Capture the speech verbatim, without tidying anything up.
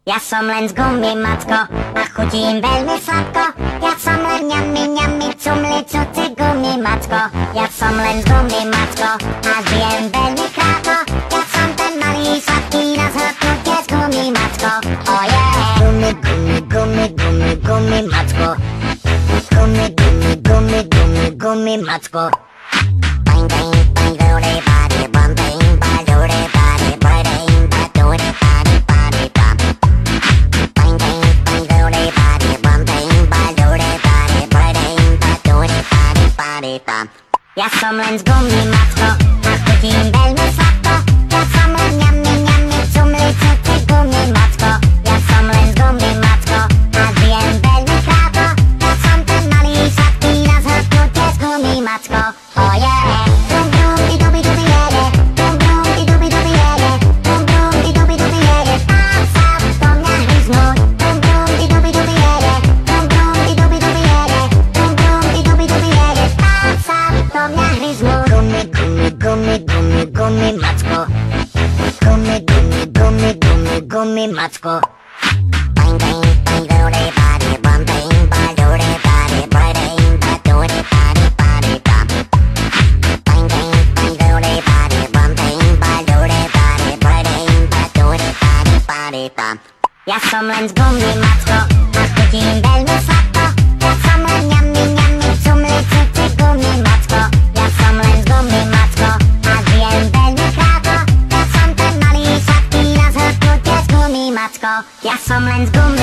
Ja som len z gumy, macko, a chutím veľmi sladko. Ja som len ňami, ňami, cumli, cuci gumy, macko. Ja som len z gumy, macko, a žijem veľmi krátko. Ja som ten malý sladký na zhrknutie z gumy, macko. Oh yeah! Gumy, gumy, gumy, gumy, gumy, macko. Gumy, gumy, gumy, gumy, gumy, macko. Bang, bang, bang, body, body, bang, bang, bang, body, body, body, body, body, body, body. Ja som len z gumy, macko, a chutím veľmi sladko. Ja som len ňami, ňami, cumli, cuci gumy, macko. Ja som len z gumy, macko, a žijem veľmi krátko. Ja som ten malý sladký na zhrknutie z gumy, macko. Oh yeah! Brum brum, i dubi dubi jede. Brum brum, i dubi dubi jede. Brum brum, i dubi dubi jede. Tam sa do mňa hryznúť. Brum brum, i dubi dubi jede. Brum brum, i dubi dubi jede. Brum brum, i dubi dubi jede. Tam sa do mňa hryznúť. Gumy, gumy, gumy, gumy, gumy, macko. Gumy, gumy, gumy, gumy, gumy, macko. Bang, bang, bang, body, body, bang, bang, bang, body, body, body, body, body, body, body. Bang, bang, bang, body, body, bang, bang, bang, body, body, body, body, body, body, body. Ja som len z gumy, macko, a chutím veľmi sladko. Ja som len ňami, ňami, cumli, cuci gumy, macko. Ja som len z gumy, macko, a žijem veľmi krátko. Ja som ten malý sladký na zhrknutie z gumy, macko. Ja som len z gumy.